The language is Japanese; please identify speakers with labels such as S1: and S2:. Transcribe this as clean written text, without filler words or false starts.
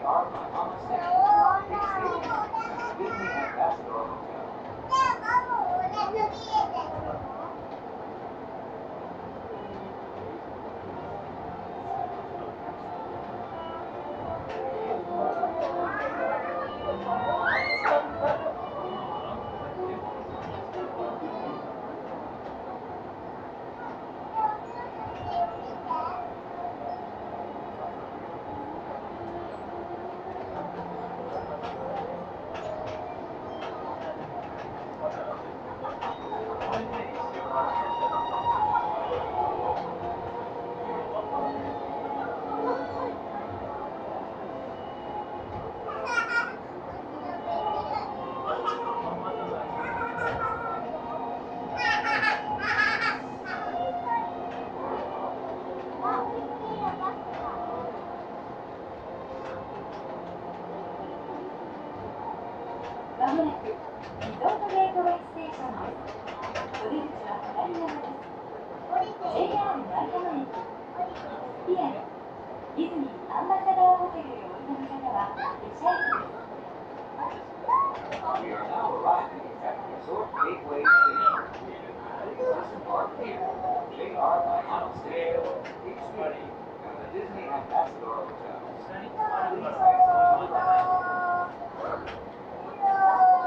S1: are Bahama Station, Big Stadium, and the Disney Ambassador Hotel.
S2: まもなくリゾートゲートウェイステーションです。お出口は左側です。JR 舞浜駅、ピアノ、ディズニーアンバサダーホテルへお降りの方は列車駅です。
S1: We are now arriving at Resort Gateway Station. Please disembark here. JR Bahama Station, Big Stadium, and the Disney Ambassador Hotel. Please exit to the right.